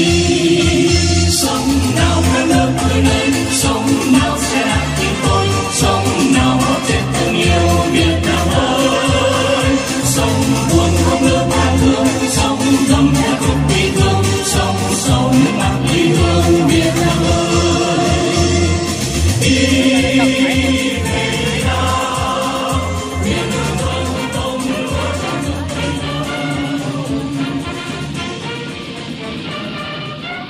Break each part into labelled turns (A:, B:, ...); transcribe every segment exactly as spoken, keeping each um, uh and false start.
A: Sông nào cả nước tươi lên, sông nào sẽ đạt tiếng tôi, sông nào góp chết thương yêu Việt Nam ơi. Sông buồn không nước tha thương, sông thấm theo khúc bi thương, sông sâu nước mắt ly hương Việt Nam ơi. Đi về nào, miền hương tôm lúa trong nước Tây Nam.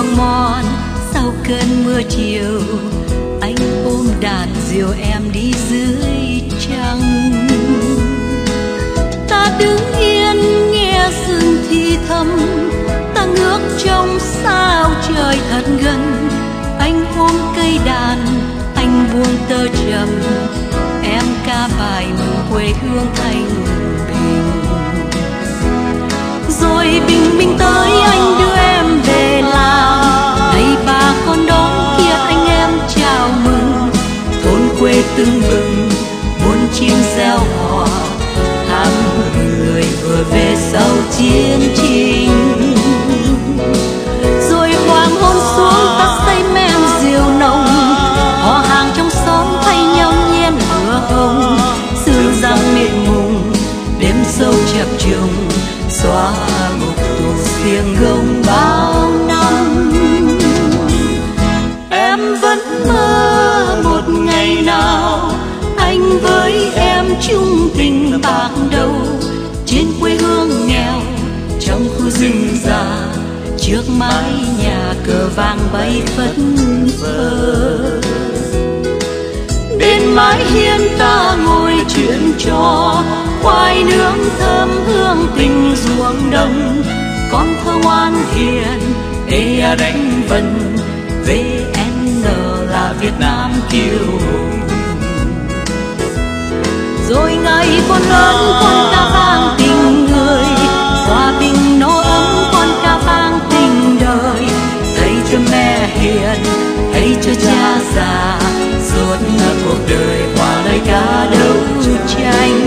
B: hương mòn sau cơn mưa chiều, anh ôm đàn diều em đi dưới trăng. Ta đứng yên nghe rừng thì thầm, ta ngước trong sao trời thật gần. Anh ôm cây đàn, anh buông tơ trầm, em ca bài mừng quê hương thanh bình. Rồi bình minh tới anh đưa em về làng, này bà con đón kia anh em chào mừng. Thôn quê tưng bừng muôn chim reo hò, hàng người vừa về sau chiến trình. Rồi hoàng hôn xuống ta say men rượu nồng, họ hàng trong xóm thay nhau nhen lửa hồng. Sương răng mịn mùng đêm sâu chập trùng, xóa ngục tù xiềng gông bao năm. Em vẫn mơ một ngày nào anh với em chung tình bạc đầu, trên quê hương nghèo trong khu rừng già, trước mái nhà cờ vàng bay phất phơ. Bên mái hiên ta ngồi chuyện trò, khoai nướng thơm hương tình ruộng đồng. Con thơ ngoan hiền ê đánh vần, vê en là Việt Nam kiêu hùng. Rồi ngày con lớn con ca vang tình người, hòa bình no ấm con ca vang tình đời. Thầy cho mẹ hiền, thầy cho cha già, suốt cuộc đời hòa lời ca đấu tranh.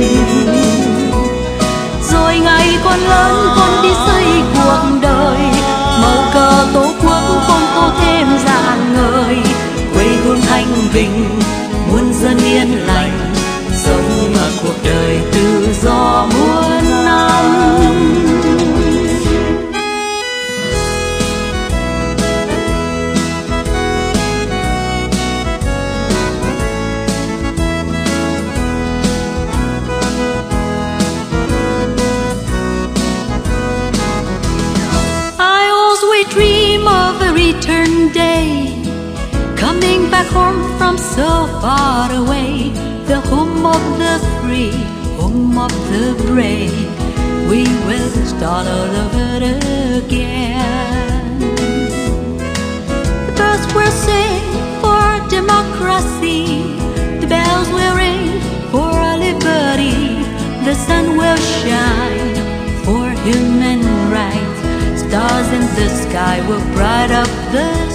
B: Rồi ngày con lớn con đi xây cuộc đời, màu cờ tổ quốc con tô thêm rạng ngời. Quê hương thanh bình muôn dân yên lành, sống cuộc đời tự do muôn năm. I always dream of a return day, coming back home from so far away. The home of the free, home of the brave. We will start all over again. The birds will sing for democracy, the bells will ring for our liberty. The sun will shine for human rights, stars in the sky will bright up the